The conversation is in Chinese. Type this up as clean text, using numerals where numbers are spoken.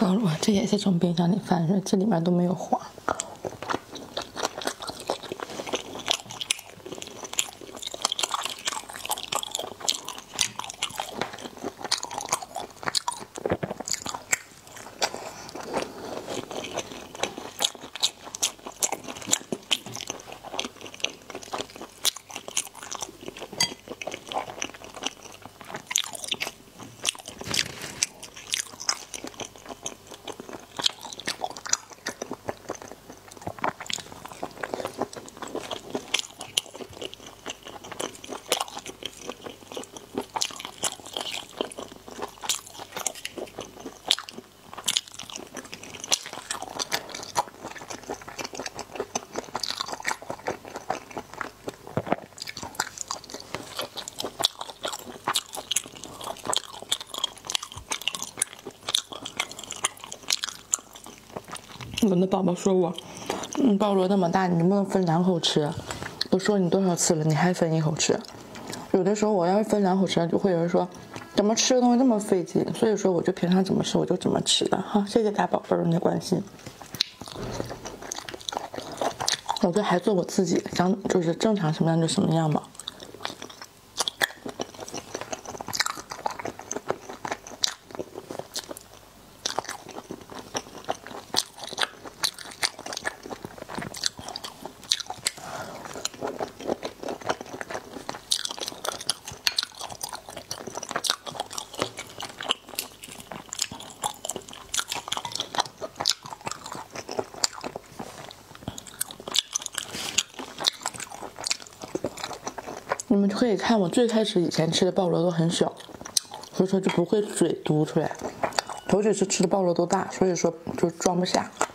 菠萝这也是从冰箱里翻出来，这里面都没有黄。我的宝宝说我，菠萝那么大，你能不能分2口吃？我说你多少次了，你还分1口吃？有的时候我要是分2口吃，就会有人说，怎么吃个东西这么费劲？所以说我就平常怎么吃我就怎么吃的哈。谢谢大宝贝儿的关心。我就还做我自己，就是正常什么样就什么样吧。你们就可以看我最开始以前吃的菠萝都很小，所以说就不会嘴嘟出来。尤其是吃的菠萝都大，所以说就装不下。